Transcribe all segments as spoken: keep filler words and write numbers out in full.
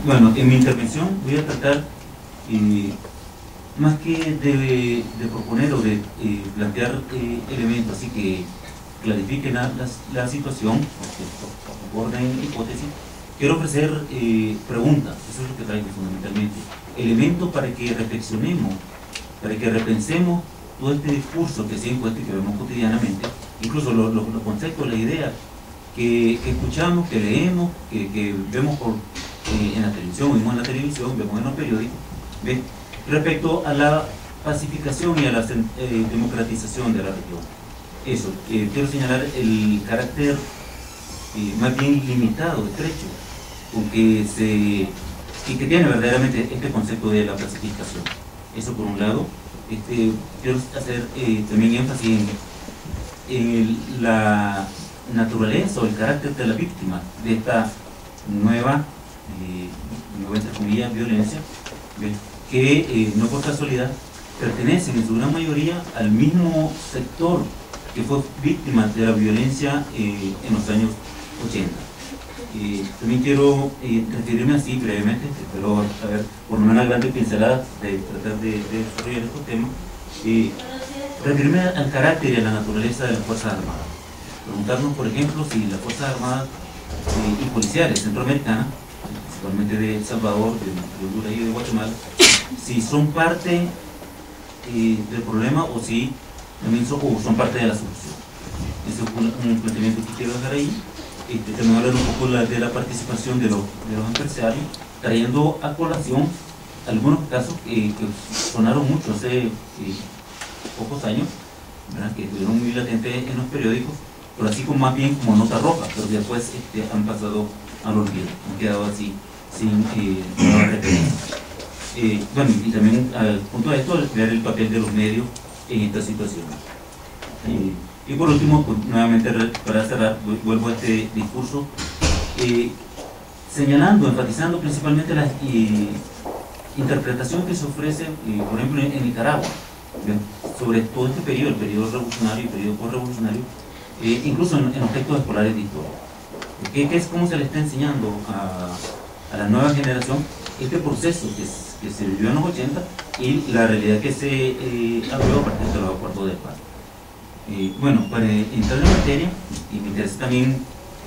bueno, en mi intervención voy a tratar, eh, más que de, de proponer o de eh, plantear eh, elementos así que clarifiquen la, la, la situación, o aborden hipótesis, quiero ofrecer eh, preguntas, eso es lo que traigo fundamentalmente, elementos para que reflexionemos, para que repensemos todo este discurso que se ha impuesto y que vemos cotidianamente, incluso los, los, los conceptos, las ideas que, que escuchamos, que leemos, que, que vemos por, eh, en la televisión, vemos en la televisión, vemos en los periódicos, ¿ves? Respecto a la pacificación y a la eh, democratización de la región. Eso, eh, quiero señalar el carácter eh, más bien limitado, estrecho, con que se, y que tiene verdaderamente este concepto de la pacificación. Eso por un lado. Este, quiero hacer eh, también énfasis en, en el, la naturaleza o el carácter de la víctima de esta nueva, eh, nueva entre comillas, violencia, ¿ves? que eh, no por casualidad pertenecen en su gran mayoría al mismo sector que fue víctima de la violencia eh, en los años ochenta. Eh, también quiero eh, referirme así brevemente, pero a ver, por una grande pincelada de tratar de, de desarrollar estos temas, eh, referirme al carácter y a la naturaleza de las Fuerzas Armadas. Preguntarnos, por ejemplo, si las Fuerzas Armadas eh, y policiales centroamericanas, principalmente de El Salvador, de, de Honduras y de Guatemala, si son parte eh, del problema o si también son, o son parte de la solución. Ese es un, un planteamiento que quiero dejar ahí. Este, también hablar un poco la, de la participación de los, de los empresarios, trayendo a colación algunos casos eh, que sonaron mucho hace eh, pocos años, ¿verdad? Que estuvieron muy latentes en los periódicos, pero así como más bien como nota roja, pero después este, han pasado al olvido, han quedado así sin eh, nueva referencia. Eh, bueno, y también al punto de esto, ver el papel de los medios en esta situación. Eh, y por último, pues, nuevamente para cerrar, vuelvo a este discurso, eh, señalando, enfatizando principalmente la eh, interpretación que se ofrece, eh, por ejemplo, en, en Nicaragua, ¿bien? Sobre todo este periodo, el periodo revolucionario y el periodo postrevolucionario, eh, incluso en, en los textos escolares de historia. ¿Qué, qué es cómo se le está enseñando a, a la nueva generación este proceso que, que se vivió en los ochenta y la realidad que se eh, abrió a partir de los acuerdos de paz? Eh, bueno, para entrar en materia, y me interesa también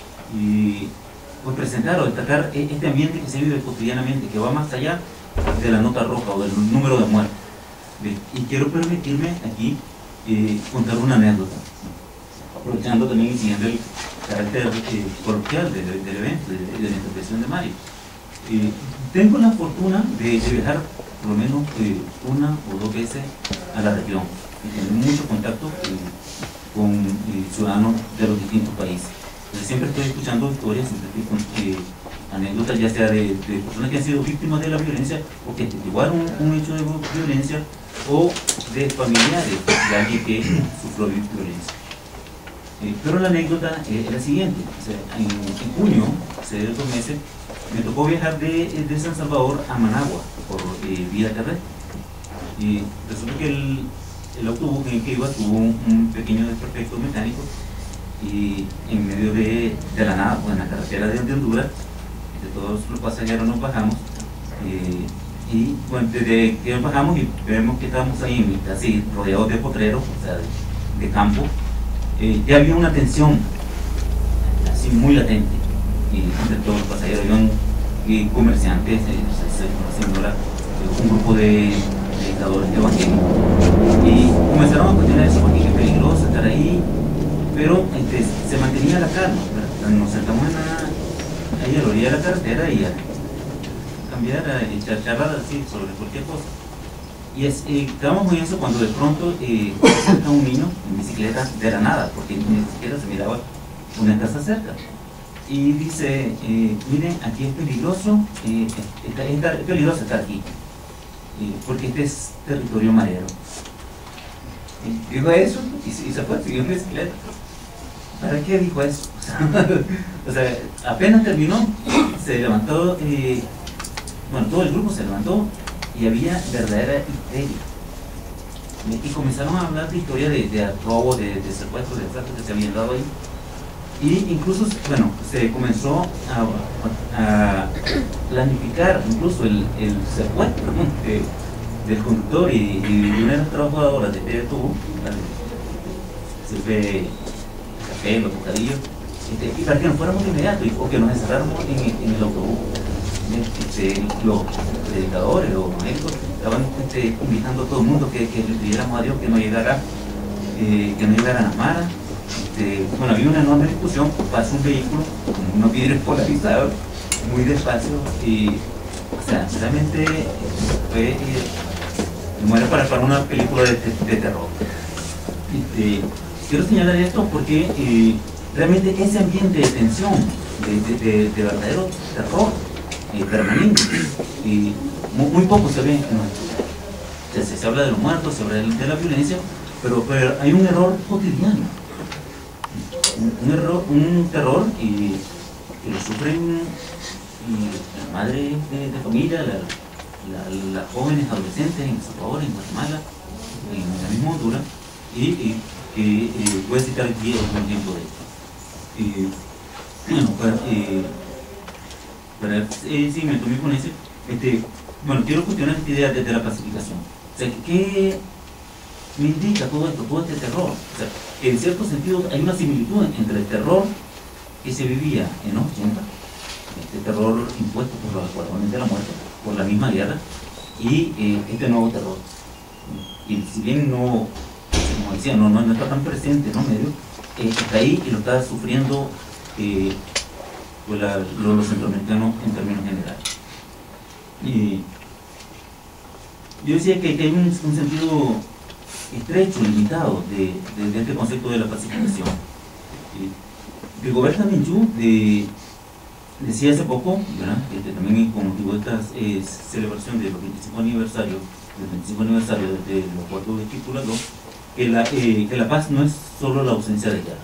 eh, pues presentar o destacar este ambiente que se vive cotidianamente, que va más allá de la nota roja o del número de muertos. Y quiero permitirme aquí eh, contar una anécdota, aprovechando también y siguiendo el carácter eh, coloquial del, del evento, de, de la intervención de Mario. Eh, tengo la fortuna de, de viajar por lo menos eh, una o dos veces a la región y tener mucho contacto eh, con eh, ciudadanos de los distintos países. Entonces, siempre estoy escuchando historias, siempre estoy con eh, anécdotas, ya sea de, de personas que han sido víctimas de la violencia o que testiguaron un, un hecho de violencia, o de familiares de alguien que sufrió violencia. Eh, pero la anécdota eh, es la siguiente. O sea, en, en junio, hace dos meses, me tocó viajar de, de San Salvador a Managua por eh, vía terrestre. Y resulta que el, el autobús en el que iba tuvo un, un pequeño desperfecto mecánico y en medio de, de la nada, pues, en la carretera de, de Honduras, de todos los pasajeros nos bajamos. Eh, y bueno, desde que nos bajamos y vemos que estábamos ahí casi rodeados de potreros, o sea, de, de campo, eh, ya había una tensión así muy latente y entre todos los pasajeros. Había un comerciantes, se señora, un grupo de dictadores evangélicos, y comenzaron a cuestionar eso porque es peligroso estar ahí, pero este, se mantenía la calma, ¿verdad? Nos sentamos en la, ahí a la orilla de la carretera y a cambiar, a echar charlas así sobre cualquier cosa. Y es, eh, estábamos muy eso cuando de pronto eh, se acerca un niño en bicicleta de la nada, porque ni siquiera se miraba una casa cerca. Y dice, eh, miren, aquí es peligroso, eh, está, está, es peligroso estar aquí, eh, porque este es territorio marero. Y dijo eso y, y se fue, siguió en bicicleta. ¿Para qué dijo eso? O sea, o sea, apenas terminó, se levantó, eh, bueno, todo el grupo se levantó y había verdadera histeria. Y comenzaron a hablar de historia de, de robo, de, de secuestro, de tratos que se habían dado ahí. Y incluso, bueno, se comenzó a, a planificar incluso el, el secuestro de, del conductor y, y de una de las trabajadoras de T V Tubo, la de sirve café, los bocadillos, este, y para que nos fuéramos de inmediato y, o que nos encerráramos en, en el autobús. Este, los predicadores, los médicos, estaban este, invitando a todo el mundo que, que le pidiéramos a Dios que no llegara, eh, que no llegaran a Mara. Este, bueno, había una enorme discusión, pasa un vehículo con unos vidrios polarizados, muy despacio, y, o sea, realmente fue, eh, muere para, para una película de, de, de terror. Este, quiero señalar esto porque eh, realmente ese ambiente de tensión, de, de, de, de verdadero terror, Eh, permanente, y muy, muy poco se ve, ¿no? se, se habla de los muertos, se habla de, de la violencia, pero, pero hay un error cotidiano, un, un, error, un terror y, que lo sufren y la madre de, de familia, las la, la jóvenes adolescentes en El Salvador, en Guatemala, en la misma Honduras, y que eh, voy a citar aquí algún ejemplo de esto. Eh, bueno, para, eh, para el eh, seguimiento de mi ponencia, este, bueno, quiero cuestionar esta idea desde la pacificación. O sea, ¿qué me indica todo esto, todo este terror? O sea, en cierto sentido hay una similitud entre el terror que se vivía en los ochenta, este terror impuesto por los acuerdos de la muerte, por la misma guerra, y eh, este nuevo terror. Y si bien no, como decía, no, no, no está tan presente en los medios, eh, está ahí y lo está sufriendo eh, pues la, los, los centroamericanos en términos generales. Y yo decía que, que hay un, un sentido estrecho, limitado de, de, de este concepto de la pacificación. Y Rigoberta Menchú de, decía hace poco, ¿verdad? Este, también con motivo de esta eh, celebración del veinticinco aniversario, del veinticinco aniversario de, de los acuerdos de Quípula dos, que la, eh, que la paz no es solo la ausencia de guerra.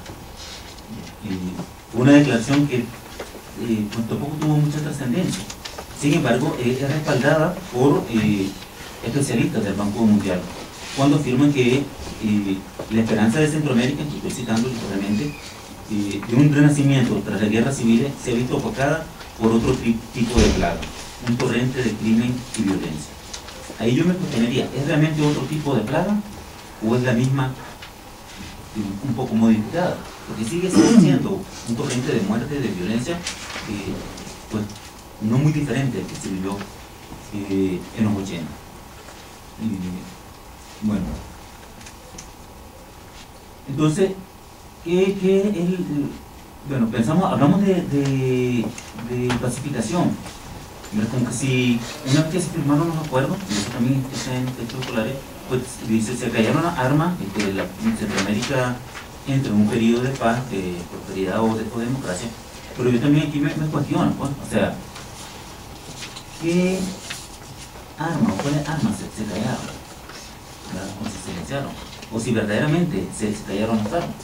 Y una declaración que eh, pues, tampoco tuvo mucha trascendencia. Sin embargo, eh, es respaldada por eh, especialistas del Banco Mundial, cuando afirman que eh, la esperanza de Centroamérica, que estoy citando literalmente, eh, de un renacimiento tras las guerras civiles, se ha visto opacada por otro tipo de plaga, un torrente de crimen y violencia. Ahí yo me cuestionaría, ¿es realmente otro tipo de plaga o es la misma, un poco modificada? Porque sigue siendo un torrente de muerte, de violencia, eh, pues no muy diferente al que se vivió eh, en los ochenta. Y, bueno, entonces, ¿qué, qué es el, bueno, pensamos, hablamos de, de, de pacificación, como que si una vez que se firmaron los acuerdos, y eso también está en textos escolares, pues dice, se cayeron las armas, este, la, en Centroamérica entra en un periodo de paz, de prosperidad o de, o de democracia, pero yo también aquí me, me cuestiono, pues, o sea, ¿qué armas o cuáles armas se, se callaron? ¿Verdad? O se silenciaron, o si verdaderamente se, se callaron las armas.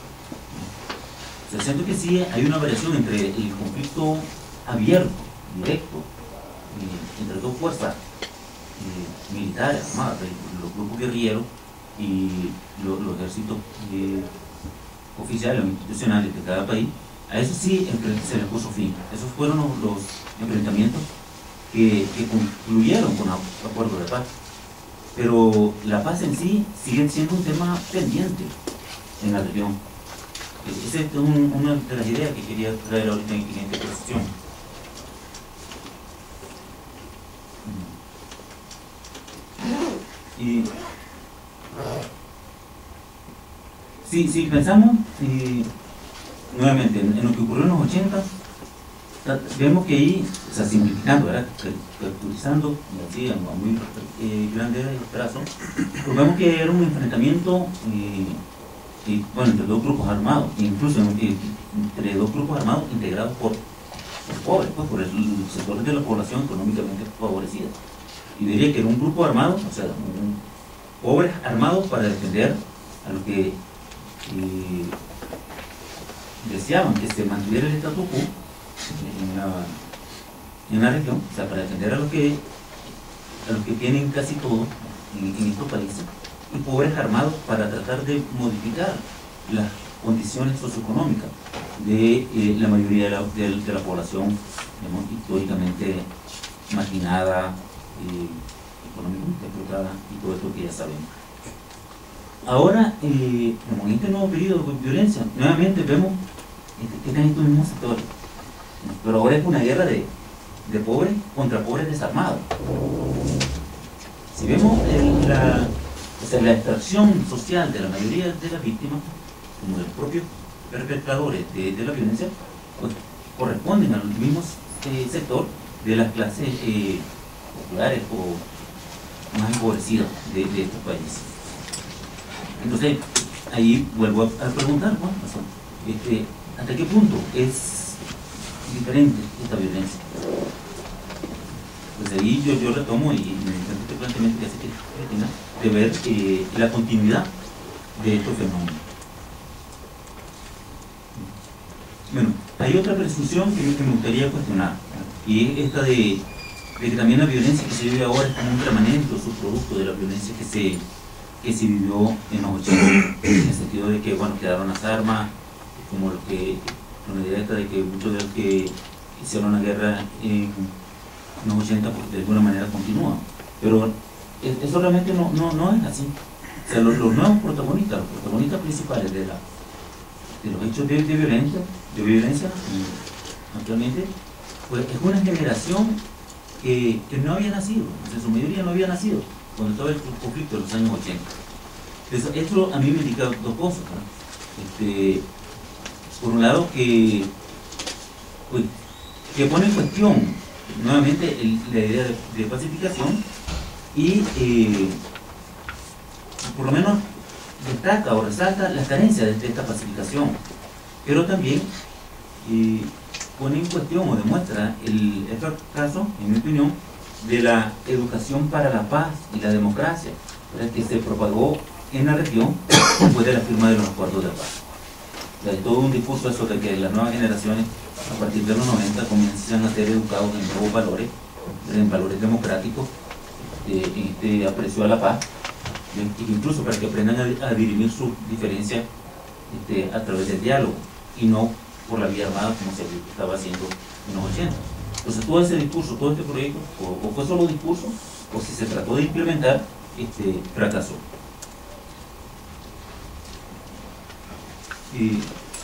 O sea, siento que sí hay una variación entre el conflicto abierto, directo, eh, entre dos fuerzas eh, militares, armadas, los grupos guerrilleros y los, los ejércitos eh, oficiales o institucionales de cada país. A eso sí se le puso fin. Esos fueron los, los enfrentamientos que, que concluyeron con acuerdos de paz. Pero la paz en sí sigue siendo un tema pendiente en la región. Esa es un, una de las ideas que quería traer ahorita en, en esta exposición. Y si, si pensamos eh, nuevamente en, en lo que ocurrió en los ochenta, vemos que ahí, o sea, simplificando, ¿verdad? Caracterizando, así, a muy eh, grande trazo, pues vemos que era un enfrentamiento eh, y, bueno, entre dos grupos armados, incluso eh, entre dos grupos armados integrados por, por pobres, pues, por el sector de la población económicamente favorecida. Y diría que era un grupo armado, o sea, un, pobres armados para defender a los que eh, deseaban que se mantuviera el statu quo en la, en la región, o sea, para defender a los que, a los que tienen casi todo en, en estos países, y pobres armados para tratar de modificar las condiciones socioeconómicas de eh, la mayoría de la, de, de la población, digamos, históricamente marginada, eh, económicamente explotada y todo esto que ya sabemos. Ahora, eh, en este nuevo periodo de violencia, nuevamente vemos que están estos mismos sectores, pero ahora es una guerra de, de pobres contra pobres desarmados. Si vemos el, la, o sea, la extracción social de la mayoría de las víctimas, como de los propios perpetradores de, de la violencia, pues corresponden al mismo eh, sector de las clases eh, populares o más empobrecidas de, de estos países. Entonces, ahí vuelvo a, a preguntar, bueno, este, ¿hasta qué punto es diferente esta violencia? Pues ahí yo, yo retomo y me encanta este planteamiento que hace Cristina de ver eh, la continuidad de estos fenómenos. Bueno, hay otra presunción que, que me gustaría cuestionar, y es esta de, de que también la violencia que se vive ahora es como un remanente o subproducto de la violencia que se, que se vivió en los ochenta, en el sentido de que, bueno, quedaron las armas, como lo que, con la idea esta de que muchos de los que hicieron la guerra en los ochenta, pues de alguna manera continúan, pero eso realmente no, no, no es así. O sea, los, los nuevos protagonistas, los protagonistas principales de, la, de los hechos de, de violencia, de violencia, y actualmente, pues es una generación que, que no había nacido, o sea, en su mayoría no había nacido cuando estaba el conflicto de los años ochenta. Entonces, esto a mí me indica dos cosas, ¿no? Este, por un lado, que, pues, que pone en cuestión nuevamente el, la idea de, de pacificación y eh, por lo menos destaca o resalta las carencias de, de esta pacificación, pero también eh, pone en cuestión o demuestra el, el fracaso, en mi opinión, de la educación para la paz y la democracia, ¿verdad?, que se propagó en la región después de la firma de los acuerdos de paz. O sea, hay todo un discurso eso de que las nuevas generaciones a partir de los noventa comienzan a ser educados en nuevos valores, en valores democráticos, en este aprecio a la paz, incluso para que aprendan a, a dirimir sus diferencias este, a través del diálogo y no por la vía armada como se estaba haciendo en los ochenta. Entonces todo ese discurso, todo este proyecto, o, o fue solo discurso, o si se trató de implementar, este, fracasó. Y,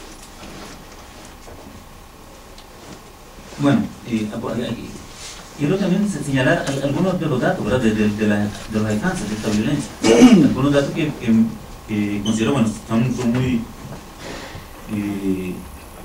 bueno, eh, quiero también señalar algunos de los datos, ¿verdad?, de, de, de, la, de los alcances de esta violencia. Algunos datos que, que, que considero, bueno, son, son muy, eh,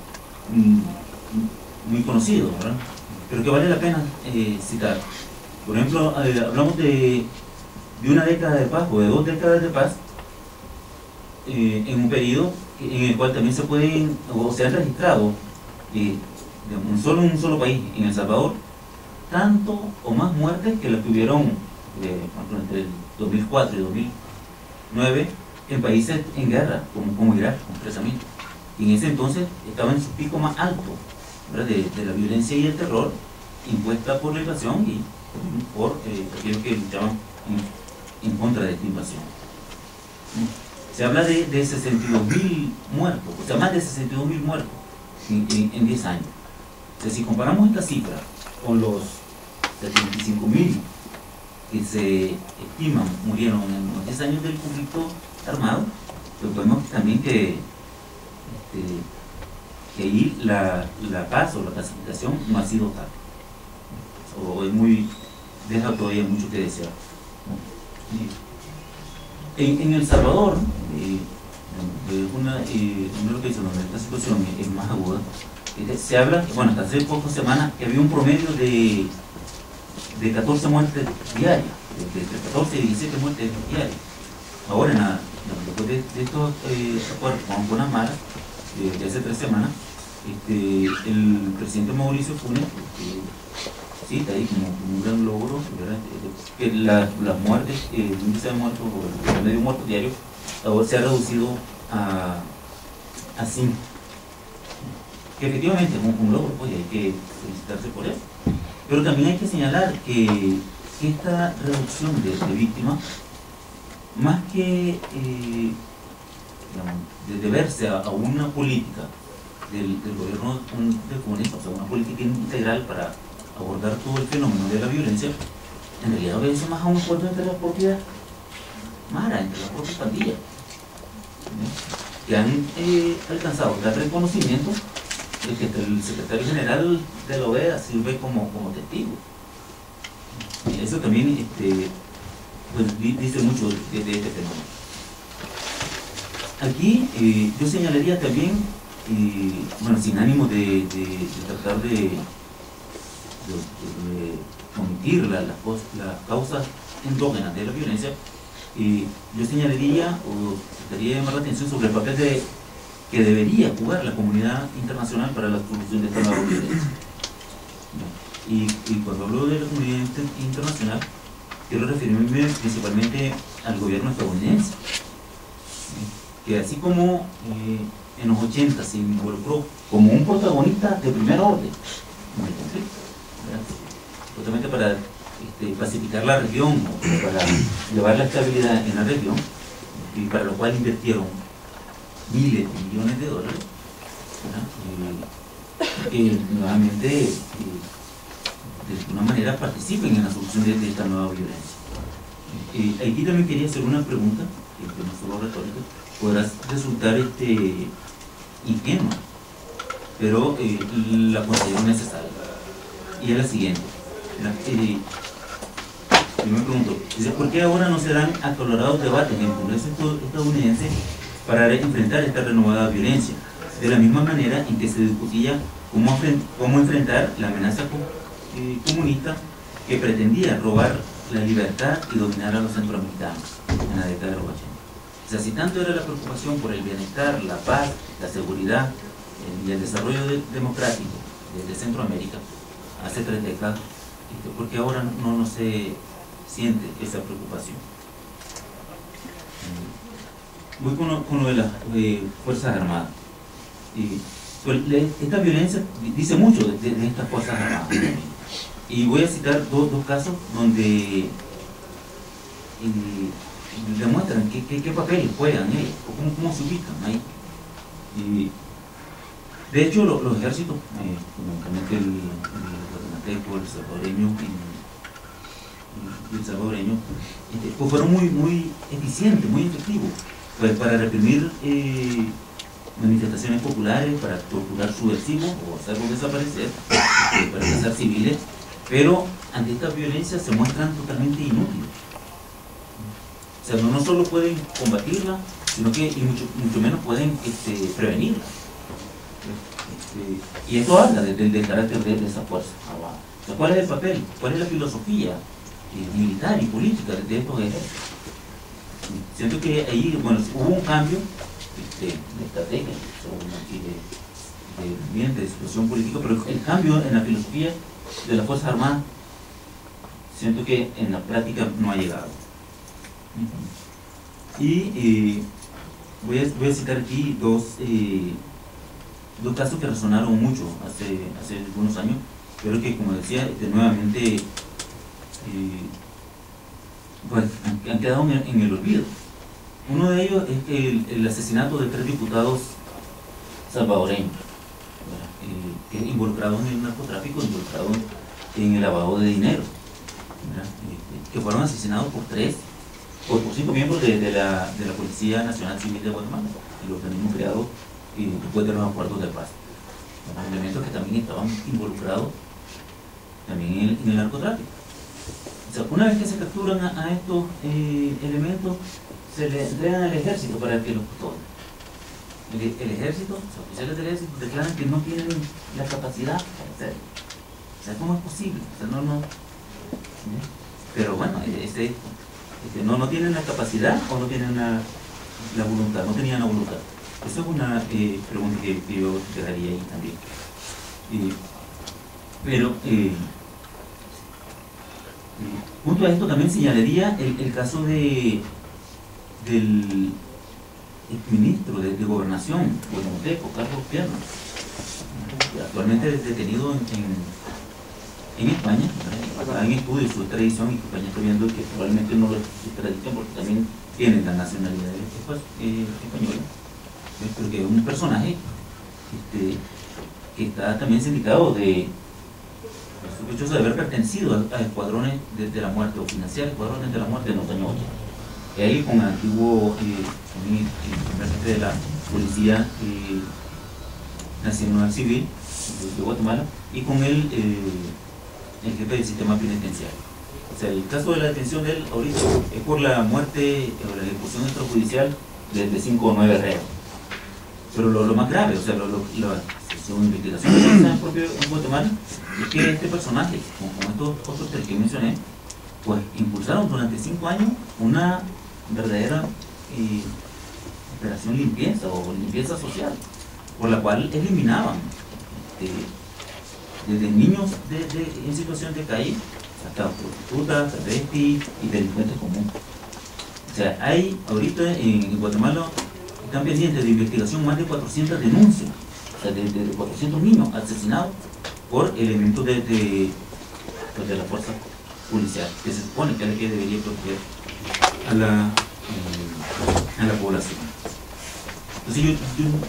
muy conocidos, ¿verdad?, pero que vale la pena eh, citar. Por ejemplo, eh, hablamos de, de una década de paz, o de dos décadas de paz, eh, en un periodo en el cual también se pueden, o se han registrado, eh, de un solo, en un solo país, en El Salvador, tanto o más muertes que las que hubieron eh, entre el dos mil cuatro y dos mil nueve en países en guerra, como, como Irak, precisamente. Y en ese entonces estaba en su pico más alto, ¿verdad?, de, de la violencia y el terror impuesta por la invasión y por eh, aquellos que luchaban en, en contra de esta invasión. Se habla de, de sesenta y dos mil muertos, o sea, más de sesenta y dos mil muertos en, en, en diez años. O sea, si comparamos esta cifra con los setenta y cinco mil que se estiman murieron en los diez años del conflicto armado, pues vemos también que, este, que ahí la, la paz o la pacificación no ha sido tal, o es muy, deja todavía mucho que desear. En, en El Salvador, eh, eh, una, eh, una locación donde esta situación es, es más aguda, eh, se habla, bueno, hasta hace pocas semanas, que había un promedio de, de catorce muertes diarias, de, de catorce y diecisiete muertes diarias. Ahora, nada, después de, de estos eh, acuerdos con Buenas Maras, eh, de hace tres semanas, este, el presidente Mauricio Funes, eh, sí, está ahí como, como un gran logro, ¿verdad?, que la, las muertes, eh, el índice de muertos, o el medio muerto diario, ahora se ha reducido a, a cinco. Que efectivamente es un, un logro, pues hay que felicitarse por eso. Pero también hay que señalar que esta reducción de, de víctimas, más que eh, digamos, de deberse a, a una política del, del gobierno del comunista, o sea, una política integral para abordar todo el fenómeno de la violencia, en realidad obedece más a un acuerdo entre las propias maras, entre las propias pandillas, ¿sí? Que han eh, alcanzado tal reconocimiento de que el secretario general de la O E A sirve como, como testigo. Y eso también este, pues, dice mucho de, de este fenómeno. Aquí eh, yo señalaría también, eh, bueno, sin ánimo de, de, de tratar de, de, de omitir las la, la causas endógenas de la violencia, eh, yo señalaría o trataría de llamar la atención sobre el papel de, que debería jugar la comunidad internacional para la solución de esta nueva violencia. Y, y cuando hablo de la comunidad internacional, quiero referirme principalmente al gobierno estadounidense, que así como eh, en los ochenta se involucró como un protagonista de primer orden en el conflicto, justamente para este, pacificar la región, para llevar la estabilidad en la región, y para lo cual invirtieron miles de millones de dólares, eh, que nuevamente eh, de alguna manera participen en la solución de, de esta nueva violencia. Eh, aquí también quería hacer una pregunta, que no solo retórica, podrá resultar este, ingenua, pero eh, la considero necesaria. Y es la siguiente. Eh, yo me pregunto, dice, ¿por qué ahora no se dan acalorados debates en el Congreso estadounidense para enfrentar esta renovada violencia? De la misma manera en que se discutía cómo, cómo enfrentar la amenaza eh, comunista que pretendía robar la libertad y dominar a los centroamericanos en la década de los ochenta. O sea, si tanto era la preocupación por el bienestar, la paz, la seguridad eh, y el desarrollo de, democrático de, de Centroamérica hace tres décadas, ¿por qué ahora no, no se siente esa preocupación? Eh, voy con lo, con lo de las eh, Fuerzas Armadas. Eh, pues, le, esta violencia dice mucho de, de, de estas Fuerzas Armadas. Y voy a citar dos, dos casos donde eh, demuestran qué, qué, qué papel juegan ellos, o cómo, cómo se ubican ahí. Y, de hecho, los, los ejércitos, eh, fundamentalmente el, el guatemalteco, el salvadoreño y, y el salvadoreño, este, pues fueron muy, muy eficientes, muy efectivos, pues, para reprimir eh, manifestaciones populares, para torturar subversivos o hacerlos desaparecer, eh, para cazar civiles, pero ante esta violencia se muestran totalmente inútiles. O sea, no, no solo pueden combatirla, sino que y mucho, mucho menos pueden este, prevenirla. Este, y esto habla del de, de carácter de, de esa fuerza. O sea, ¿cuál es el papel? ¿Cuál es la filosofía eh, militar y política de, de estos ejércitos? Siento que ahí, bueno, hubo un cambio este, de estrategia y de, de, bien, de situación política, pero el cambio en la filosofía de las Fuerzas Armadas, siento que en la práctica no ha llegado. Y eh, voy, a, voy a citar aquí dos, eh, dos casos que resonaron mucho hace, hace algunos años, pero que, como decía, este, nuevamente eh, pues, han, han quedado en el, en el olvido. Uno de ellos es el, el asesinato de tres diputados salvadoreños, eh, que involucrados en el narcotráfico, involucrados en el lavado de dinero, eh, que fueron asesinados por tres por, por cinco miembros de, de, la, de la Policía Nacional Civil de Guatemala, el organismo creado eh, después de los acuerdos de paz. Los elementos que también estaban involucrados también en el, en el narcotráfico. O sea, una vez que se capturan a, a estos eh, elementos, se le entregan al ejército para que los custodie. El, el ejército, los oficiales del ejército declaran que no tienen la capacidad para hacerlo. O sea, ¿cómo es posible? O sea, no, no. ¿Sí? Pero bueno, este, este, no, no tienen la capacidad o no tienen la, la voluntad, no tenían la voluntad. Esa es una eh, pregunta que, que yo dejaría ahí también. Eh, pero, eh, eh, junto a esto también señalaría el, el caso de del exministro de, de Gobernación, guatemalteco, Carlos Pierno, que actualmente es detenido en, en, en España. Está en estudio su extradición y España está viendo que probablemente no lo extraditen porque también tiene la nacionalidad eh, española, pero que es un personaje este, que está también sindicado de sospechoso de haber pertenecido a, a escuadrones de, de la muerte o financiar escuadrones de la muerte en los años ochenta. Él con el antiguo eh, con el, el primer jefe de la Policía eh, Nacional Civil de Guatemala y con el, eh, el jefe del sistema penitenciario. O sea, el caso de la detención de él ahorita es por la muerte o la ejecución extrajudicial de, de cinco o nueve reos. Pero lo, lo más grave, o sea, lo, lo, la según investigación que está en propio en Guatemala, es que este personaje, como, como estos otros tres que mencioné, pues impulsaron durante cinco años una verdadera eh, operación limpieza o limpieza social, por la cual eliminaban eh, desde niños de, de, en situación de calle hasta prostitutas, travestis y delincuentes comunes. O sea, hay ahorita en Guatemala están pendientes de investigación más de cuatrocientas denuncias, o sea, de, de, de cuatrocientos niños asesinados por elementos de, de, pues de la fuerza policial, que se supone que es la que debería proteger a la, eh, a la población. Entonces yo,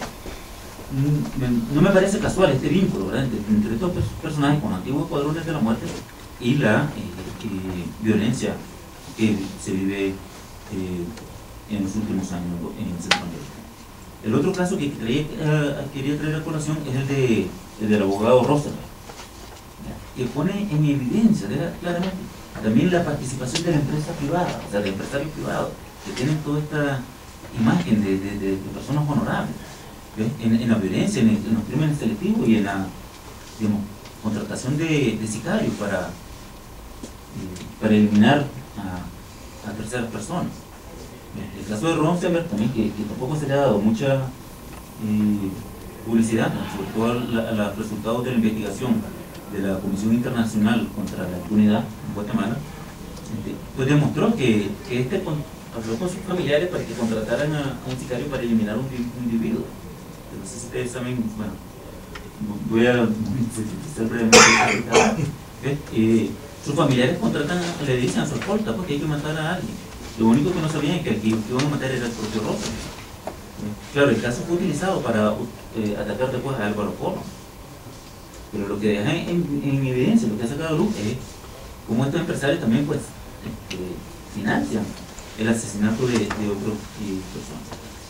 yo no me parece casual este vínculo, ¿verdad?, entre, entre estos personajes con antiguos escuadrones de la muerte y la eh, eh, violencia que se vive eh, en los últimos años en Centroamérica. El otro caso que traía, uh, quería traer a colación es el, de, el del abogado Rosenberg, que pone en evidencia ¿verdad? claramente también la participación de la empresa privada, o sea, de empresarios privados, que tienen toda esta imagen de, de, de, de personas honorables, en, en la violencia, en, el, en los crímenes selectivos y en la digamos, contratación de, de sicarios para, eh, para eliminar a, a terceras personas. El caso de Rosenberg también, que, que tampoco se le ha dado mucha eh, publicidad, sobre todo a los resultados de la investigación de la Comisión Internacional contra la Impunidad en Guatemala, este, pues demostró que, que este habló con sus familiares para que contrataran a, a un sicario para eliminar un, un individuo. Entonces ustedes saben, bueno, voy a ser brevemente ¿eh? eh, sus familiares contratan, le dicen a su escolta porque hay que matar a alguien. Lo único que no sabían es que el que iban a matar era el propio Rosa. Claro, el caso fue utilizado para eh, atacar después a Álvaro Porro. Pero lo que deja en, en evidencia, lo que ha sacado a luz es cómo estos empresarios también pues este, financian el asesinato de, de otras eh, personas.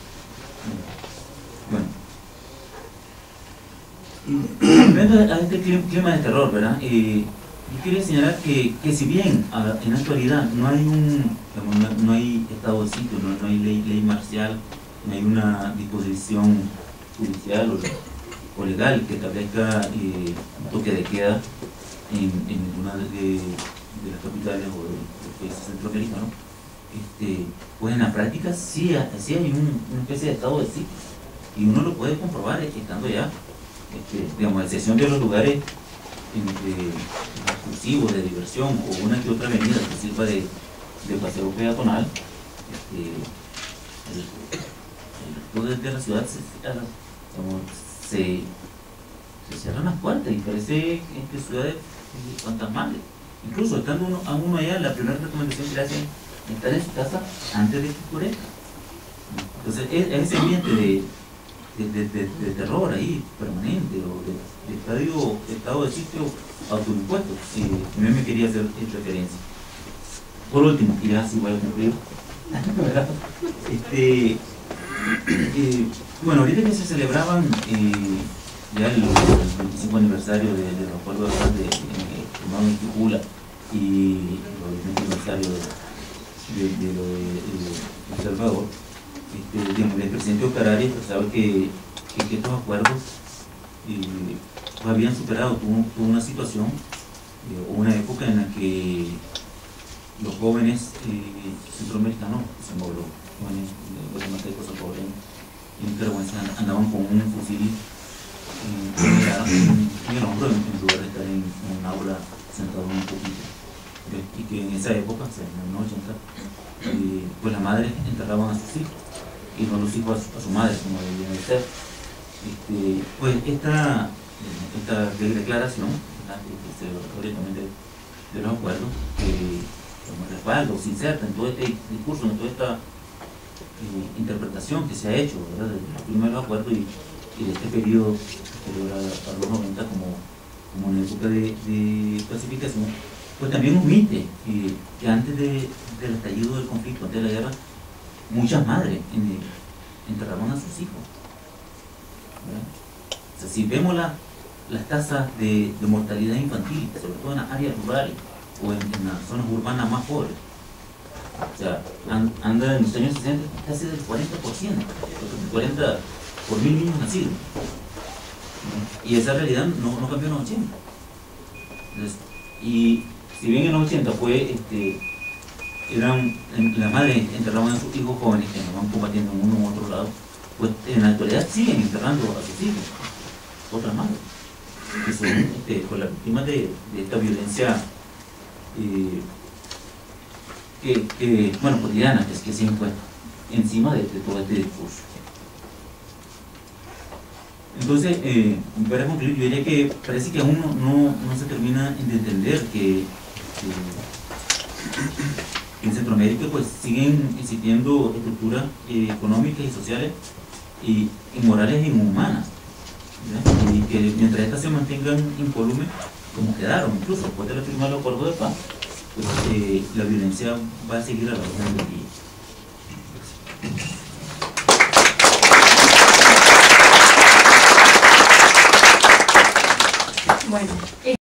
Bueno, volviendo a este clima de terror, ¿verdad? Eh, yo quería señalar que, que si bien a, en la actualidad no hay un no, no hay estado de sitio, no, no hay ley, ley marcial, no hay una disposición judicial o, o legal que establezca eh, un toque de queda en, en ninguna de, de las capitales o de los países centroamericanos, este, pues en la práctica sí, sí hay un, una especie de estado de sitio y uno lo puede comprobar estando ya, este, digamos, a excepción de los lugares entre exclusivos de diversión o una que otra avenida que sirva de, de paseo peatonal, este, el, el resto de la ciudad se, como, se, se cierran las puertas y parece entre ciudades fantasmales. Incluso estando uno, a uno allá, la primera recomendación que le hacen es estar en su casa antes de que oscurezca. Entonces es, es ese ambiente de De, de, de, de terror ahí, permanente, o de, de estadio, estado de sitio autoimpuesto, que eh, también me quería hacer referencia. Por último, y ya si voy a cumplir, este, eh, bueno, ahorita que se celebraban eh, ya el, el veinticinco aniversario de, de los acuerdos de firmado en Tujula y el veinte aniversario de, de, de lo de, de, de El Salvador, Este, digamos, el presidente Oscar Arias sabe que, que, que estos acuerdos eh, pues habían superado tuvo, tuvo una situación eh, o una época en la que los jóvenes eh, centroamericanos, los jóvenes guatemaltecos salvadoreños y nicaragüenses andaban con un fusil eh, en el hombro en lugar de estar en, en un aula sentado en un poquito, y que en esa época, o sea, en los ochenta, eh, pues las madres enterraban a sus hijos y no los hijos a su, a su madre, como debían de ser. Este, pues esta, esta declaración, que se refiere también de, de los acuerdos, que como respaldo, se inserta en todo este discurso, en toda esta eh, interpretación que se ha hecho, ¿verdad?, de los primeros acuerdos y, y este periodo posterior a, a los noventa como, como una época de, de pacificación, pues también omite eh, que antes de, del estallido del conflicto, antes de la guerra, muchas madres en, enterraban a sus hijos. ¿Verdad? O sea, si vemos la, las tasas de, de mortalidad infantil, sobre todo en las áreas rurales o en, en las zonas urbanas más pobres, o sea, and, anda en los años sesenta casi del cuarenta por ciento, cuarenta por mil niños nacidos. ¿No? Y esa realidad no, no cambió en los ochenta. Entonces, y si bien en los ochenta fue, este, eran, las madres enterraban a sus hijos jóvenes que nos van combatiendo en uno u otro lado, pues en la actualidad siguen enterrando a sus hijos, otras madres, que son este, pues, las víctimas de, de esta violencia eh, que, que, bueno, cotidiana, que, que se encuentra encima de, de todo este discurso. Entonces, eh, para concluir, yo diría que parece que aún no, no, no se termina de entender que, que en Centroamérica pues siguen existiendo estructuras eh, económicas y sociales y, y morales inhumanas, ¿verdad? Y que mientras estas se mantengan incólumes, como quedaron incluso después de la firma del acuerdo de paz, pues eh, la violencia va a seguir a la orden del día. Bueno.